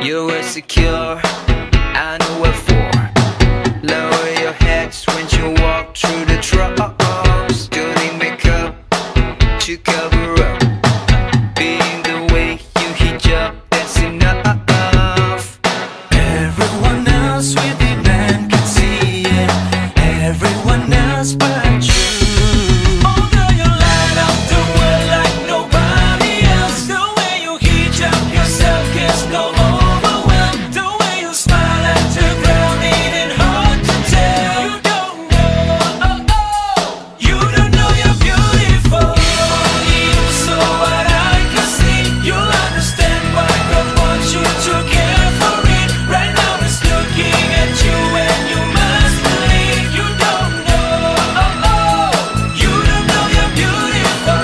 You were secure, I know what for. Lower your heads when you walk through the troughs. Don't need makeup to cover up. Being the way you hijab, that's enough. Everyone else within man can see it. Everyone else but you. Although you light up the world like nobody else. The way you hijab yourself gets no overwhelm. The way you smile at the ground, it ain't hard to tell. You don't know, you don't know you're beautiful. Only you saw what I can see. You'll understand why God wants you to care for it. Right now it's looking at you and you must believe. You don't know, you don't know you're beautiful.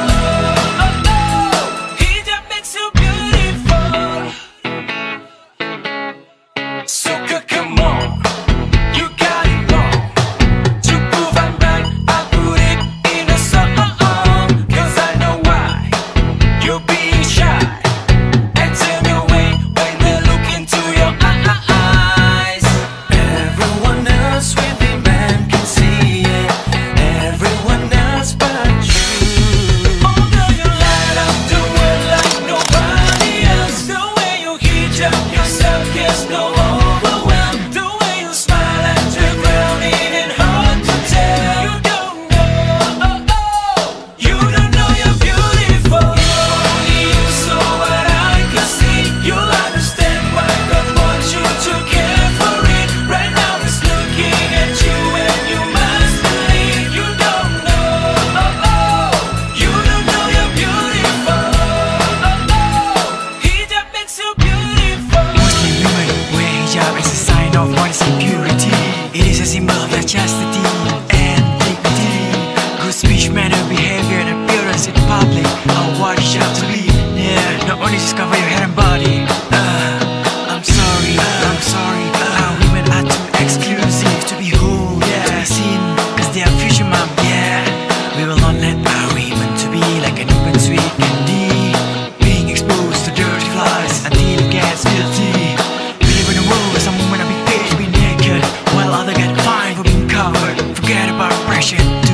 Hijab makes you beautiful. So come on, you got it wrong. To prove I'm right, I put it in a song. Cause I know why you're being shy. And turn away when they look into your eyes. Everyone else within man can see it. Everyone else but you. Although you light up the world like nobody else. The way you hijab yourself gets no overwhelm. The way you smile at the ground, it ain't hard to tell. You don't know, you don't know you're beautiful. Only you saw what I can see. You'll understand why God wants you to care for it. Right now it's looking at you and you must believe. You don't know, you don't know you're beautiful. Hijab makes you beautiful. Muslim women wear hijab as a sign of modesty and purity. It is a symbol of their chastity and dignity. Good speech, manner, behavior, and appearance in public are what hijab to be. Yeah, not only just cover your head and body. I'm sorry, our women are too exclusive to be whole, to be seen, cause they are future mom. Yeah, we will not let our women to be like an open sweet candy, being exposed to dirty flies until it gets guilty. We live in a world where some women are being paid to be naked, while others get fined for being covered. Forget about oppression.